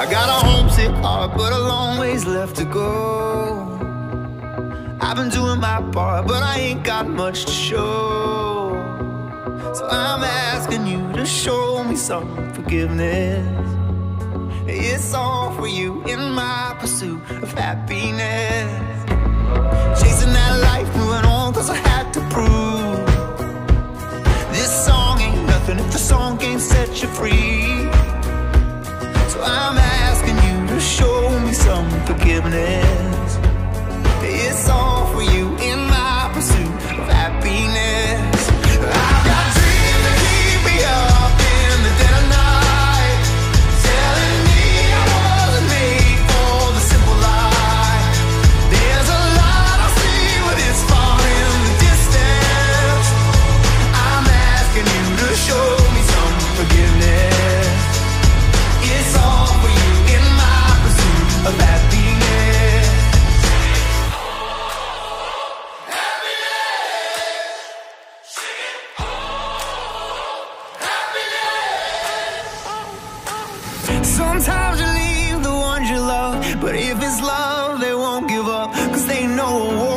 Got a homesick heart, but a long ways left to go. I've been doing my part, but I ain't got much to show. So I'm asking you to show me some forgiveness. It's all for you in my pursuit of happiness. Chasing that life, moving on, cause I had to prove this song ain't nothing if the song can't set you free. So I'm asking you to show me some forgiveness. It's all for you in my pursuit of happiness. I've got dreams that keep me up in the dead of night, telling me I wasn't made for the simple life. There's a light I see, but it's far in the distance. I'm asking you to show me some forgiveness. It's all for you in my pursuit of happiness. Sometimes you leave the ones you love, but if it's love, they won't give up, cause they know